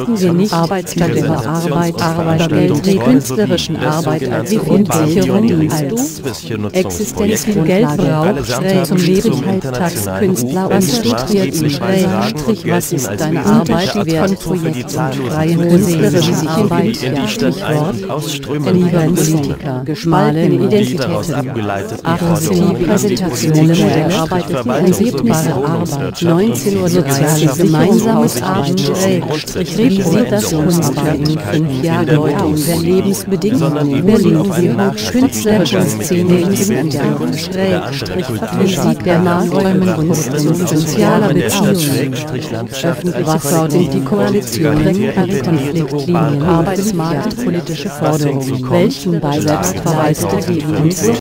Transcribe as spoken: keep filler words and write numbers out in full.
Achten wir nicht Arbeitsstelle über Arbeit, Arbeitergeld, die künstlerischen Arbeit als Grundsicherung als Existenzgrundlage braucht, schräg zum Lebenskünstler und studiert ihn schräg, Strich, was ist deine Arbeit, die Wert von Projekt und freien künstlerischen Arbeit, Stichwort, Lieber Politiker, gespaltene Identitäten, achtzehn präsentationelle Modelle, arbeitet eine sichtbare Arbeit, neunzehn Uhr soziales gemeinsames Arbeiten, Strich, realisiert das Kunstwerk in fünf Jahren Leute der Lebensbedingungen, Berlin, künstlerische Szene in Entdeckung, Schrägstrich, Musik der nachräumen Produktion sozialer Beziehungen, öffentlich Wasser und die Koalition, Konfliktlinien, Arbeitsmarkt, politische Forderungen, welchen bei selbstverwaltete G